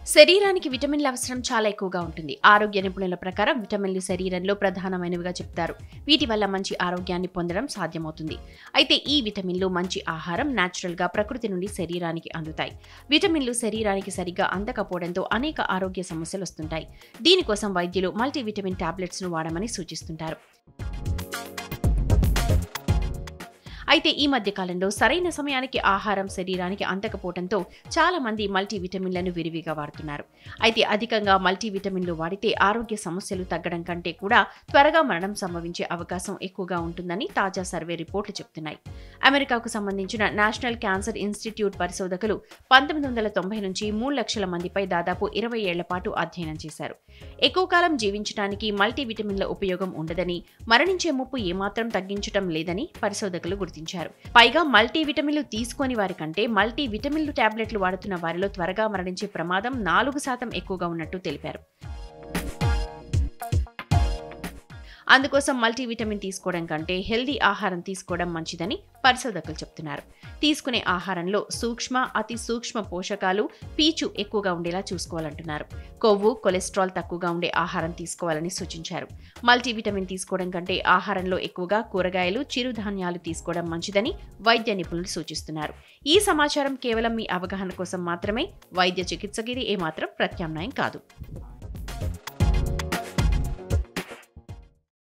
శరీరానికి విటమిన్ల అవసరం చాలా ఎక్కువగా ఉంటుంది. ఆరోగ్య నిపుణుల ప్రకారం విటమిన్లు శరీరంలో ప్రధానమైనవిగా చెప్తారు. వీటి వల్ల మంచి ఆరోగ్యాన్ని పొందడం సాధ్యమవుతుంది. అయితే ఈ విటమిన్లు మంచి ఆహారం న్యాచురల్ గా ప్రకృతి నుండి శరీరానికి అందుతాయి. విటమిన్లు శరీరానికి సరిగ్గా అందకపోవడంతో అనేక ఆరోగ్య సమస్యలు వస్తుంటాయి. దీనికోసం వైద్యులు మల్టీవిటమిన్ టాబ్లెట్స్ ను వాడమని సూచిస్తుంటారు. అయితే ఈ మధ్య కాలంలో సరైన సమయానికి ఆహారం శరీరానికి అందకపోవడంతో చాలా మంది మల్టీవిటమిన్లను విరివిగా వాడుతున్నారు. అయితే అధికంగా మల్టీవిటమిన్లు వాడితే ఆరోగ్య సమస్యలు తగ్గడం కంటే కూడా త్వరగా మరణం సంభవించే అవకాశం ఎక్కువగా ఉంటుందని తాజా సర్వే రిపోర్టులు చెబుతున్నాయి. అమెరికాకు సంబంధించిన నేషనల్ క్యాన్సర్ ఇన్స్టిట్యూట్ పరిశోధకులు 1990 నుంచి 3 లక్షల మందిపై దాదాపు 20 ఏళ్ల పాటు అధ్యయనం చేశారు. ఎక్కువ కాలం జీవించడానికి మల్టీవిటమిన్ల ఉపయోగం ఉండదని, మరణించే ముప్పు ఏమాత్రం తగ్గించడం లేదని పరిశోధకులు గుర్తించారు. పైగా మల్టీవిటమిన్లు తీసుకోని వారి కంటే మల్టీవిటమిన్లు టాబ్లెట్లు వాడుతున్న వారిలో త్వరగా మరణించే ప్రమాదం 4% ఎక్కువగా ఉన్నట్టు తెలిపారు. అందుకోసం మల్టీవిటమిన్ తీసుకోవడం కంటే హెల్దీ ఆహారం తీసుకోవడం మంచిదని పరిశోధకులు చెప్తున్నారు. తీసుకునే ఆహారంలో సూక్ష్మ, అతి సూక్ష్మ పోషకాలు, పీచు ఎక్కువగా ఉండేలా చూసుకోవాలంటున్నారు. కొవ్వు, కొలెస్ట్రాల్ తక్కువగా ఉండే ఆహారం తీసుకోవాలని సూచించారు. మల్టీవిటమిన్ తీసుకోవడం కంటే ఆహారంలో ఎక్కువగా కూరగాయలు, చిరుధాన్యాలు తీసుకోవడం మంచిదని వైద్య నిపుణులు సూచిస్తున్నారు. ఈ సమాచారం కేవలం మీ అవగాహన కోసం మాత్రమే. వైద్య చికిత్సకి ఇది ఏమాత్రం ప్రత్యామ్నాయం కాదు.